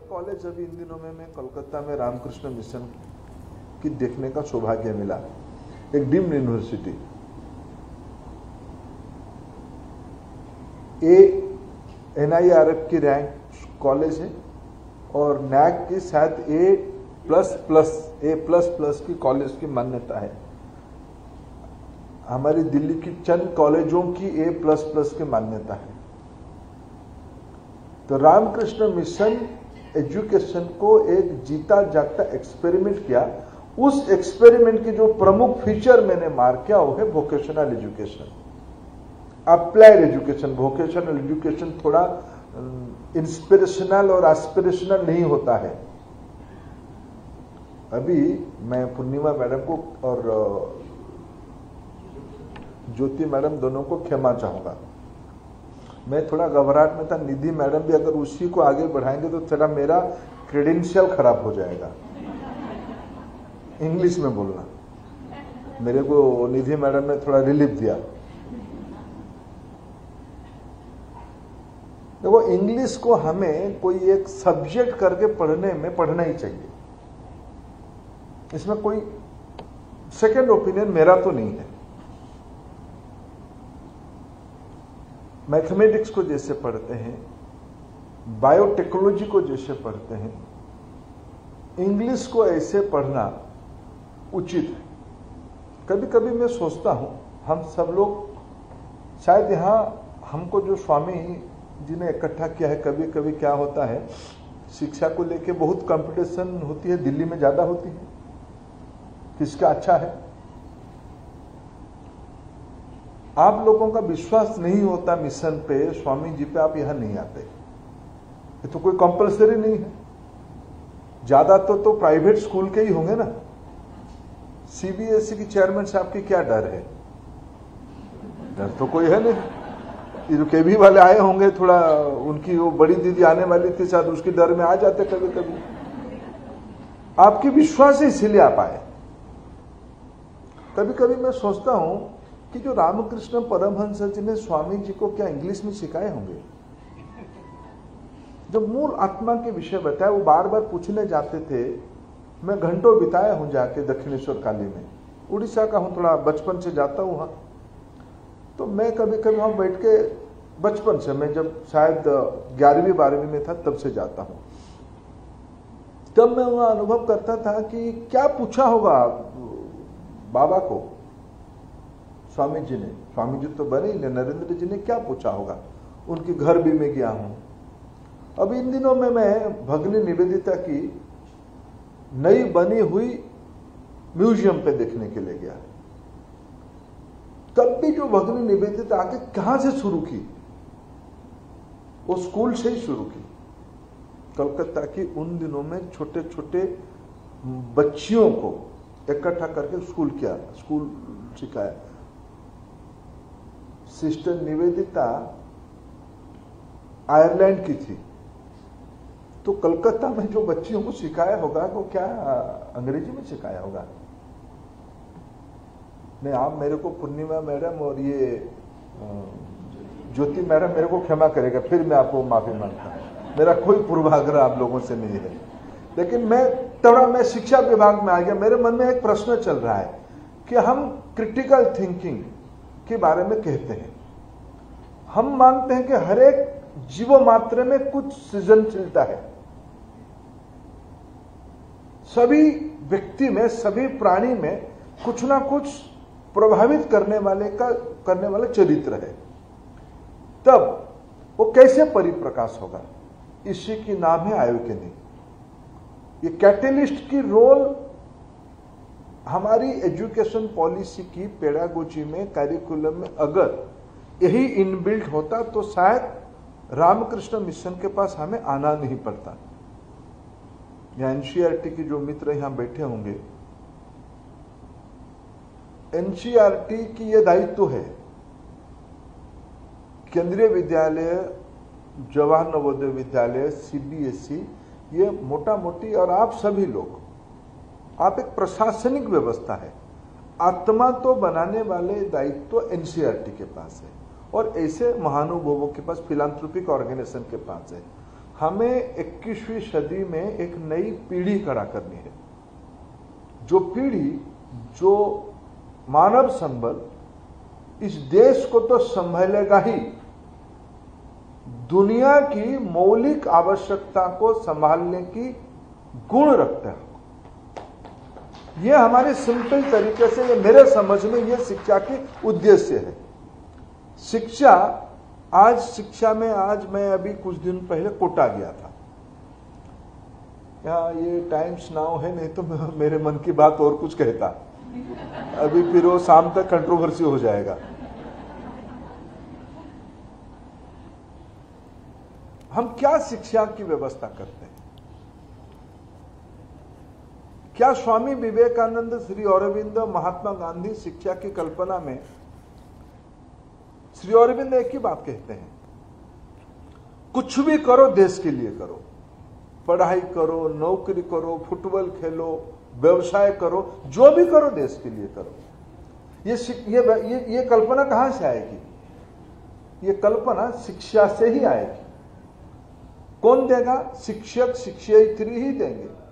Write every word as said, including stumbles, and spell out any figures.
College अभी इन दिनों में मैं कोलकाता में रामकृष्ण मिशन की देखने का सौभाग्य मिला। एक deemed university, A N I R F की रैंक कॉलेज है और नैक की शायद A plus plus A plus plus की कॉलेज की मान्यता है। हमारी दिल्ली की चंद कॉलेजों की ए प्लस प्लस की मान्यता है। तो रामकृष्ण मिशन एजुकेशन को एक जीता जागता एक्सपेरिमेंट किया। उस एक्सपेरिमेंट की जो प्रमुख फीचर मैंने मार्क किया वो है vocational education, applied education. Vocational education थोड़ा इंस्पिरेशनल और एस्पिरेशनल नहीं होता है। अभी मैं पूर्णिमा मैडम को और ज्योति मैडम दोनों को क्षमा चाहूंगा। मैं थोड़ा घबराहट में था। निधि मैडम भी अगर उसी को आगे बढ़ाएंगे तो थोड़ा मेरा क्रेडेंशियल खराब हो जाएगा। इंग्लिश में बोलना मेरे को निधि मैडम ने थोड़ा रिलीफ दिया। देखो, इंग्लिश को हमें कोई एक सब्जेक्ट करके पढ़ने में पढ़ना ही चाहिए। इसमें कोई सेकंड ओपिनियन मेरा तो नहीं है। मैथमेटिक्स को जैसे पढ़ते हैं, बायोटेक्नोलॉजी को जैसे पढ़ते हैं, इंग्लिश को ऐसे पढ़ना उचित है। कभी कभी मैं सोचता हूं, हम सब लोग शायद यहां हमको जो स्वामी जी ने इकट्ठा किया है, कभी कभी क्या होता है, शिक्षा को लेके बहुत कंपटीशन होती है, दिल्ली में ज्यादा होती है, किसका अच्छा है। आप लोगों का विश्वास नहीं होता मिशन पे, स्वामी जी पे, आप यहां नहीं आते। ये तो कोई कंपलसरी नहीं है। ज्यादा तो, तो प्राइवेट स्कूल के ही होंगे ना। सी बी एस ई की चेयरमैन साहब की क्या डर है? डर तो कोई है नहीं। ये जो के वी वाले आए होंगे, थोड़ा उनकी वो बड़ी दीदी आने वाली थी, शायद उसकी डर में आ जाते कभी कभी। आपकी विश्वास है इसीलिए आप आए। कभी कभी मैं सोचता हूं कि जो रामकृष्ण परमहंस जी ने स्वामी जी को क्या इंग्लिश में सिखाए होंगे? जो मूल आत्मा के विषय बताया वो बार बार पूछने जाते थे। मैं घंटों बिताया हूं जाके दक्षिणेश्वर काली में, उड़ीसा का हूं, थोड़ा बचपन से जाता हूं वहां। तो मैं कभी कभी वहां बैठ के, बचपन से, मैं जब शायद ग्यारहवीं बारहवीं में था तब से जाता हूं। तब मैं वहां अनुभव करता था कि क्या पूछा होगा बाबा को स्वामी जी ने। स्वामी जी तो बने ही, नरेंद्र जी ने क्या पूछा होगा। उनके घर भी मैं गया हूं। अब इन दिनों में मैं भगनी निवेदिता की नई बनी हुई म्यूजियम पे देखने के लिए गया। तब भी जो भगनी निवेदिता आके कहां से शुरू की, वो स्कूल से ही शुरू की। कलकत्ता की उन दिनों में छोटे छोटे बच्चियों को इकट्ठा करके स्कूल किया, स्कूल सिखाया। सिस्टर निवेदिता आयरलैंड की थी, तो कलकत्ता में जो बच्चियों को सिखाया होगा वो क्या अंग्रेजी में सिखाया होगा? नहीं, आप मेरे को पूर्णिमा मैडम और ये ज्योति मैडम मेरे को क्षमा करेगा, फिर मैं आपको माफी मांगता हूं। मेरा कोई पूर्वाग्रह आप लोगों से नहीं है। लेकिन मैं थोड़ा मैं शिक्षा विभाग में आ गया। मेरे मन में एक प्रश्न चल रहा है कि हम क्रिटिकल थिंकिंग के बारे में कहते हैं। हम मानते हैं कि हर एक जीव मात्र में कुछ सृजनशीलता है। सभी व्यक्ति में, सभी प्राणी में कुछ ना कुछ प्रभावित करने वाले का करने वाला चरित्र है। तब वो कैसे परिप्रकाश होगा? इसी की नाम है आयोजनी। ये कैटलिस्ट की रोल हमारी एजुकेशन पॉलिसी की पेडागोजी में, कैरिकुलम में अगर यही इनबिल्ट होता तो शायद रामकृष्ण मिशन के पास हमें आना नहीं पड़ता। या N C E R T की जो मित्र यहां बैठे होंगे, N C E R T की यह दायित्व है, केंद्रीय विद्यालय, Jawahar Navodaya Vidyalaya, C B S E, ये मोटा मोटी, और आप सभी लोग, आप एक प्रशासनिक व्यवस्था है। आत्मा तो बनाने वाले दायित्व N C E R T के पास है और ऐसे महानुभावों के पास, फिलांथ्रोपिक ऑर्गेनाइजेशन के पास है। हमें इक्कीसवीं सदी में एक नई पीढ़ी खड़ा करनी है, जो पीढ़ी, जो मानव संबल इस देश को तो संभालेगा ही, दुनिया की मौलिक आवश्यकता को संभालने की गुण रखता है। यह हमारे सिंपल तरीके से, ये मेरे समझ में यह शिक्षा के उद्देश्य है। शिक्षा, आज शिक्षा में, आज मैं अभी कुछ दिन पहले कोटा गया था। यहाँ ये टाइम्स नाउ है, नहीं तो मैं मेरे मन की बात और कुछ कहता, अभी फिर वो शाम तक कंट्रोवर्सी हो जाएगा। हम क्या शिक्षा की व्यवस्था करते हैं? क्या स्वामी विवेकानंद, श्री अरविंद, महात्मा गांधी शिक्षा की कल्पना में, श्री अरविंद एक ही बात कहते हैं, कुछ भी करो देश के लिए करो, पढ़ाई करो, नौकरी करो, फुटबॉल खेलो, व्यवसाय करो, जो भी करो देश के लिए करो। ये ये ये, ये कल्पना कहां से आएगी? ये कल्पना शिक्षा से ही आएगी। कौन देगा? शिक्षक, शिक्षयित्री ही देंगे।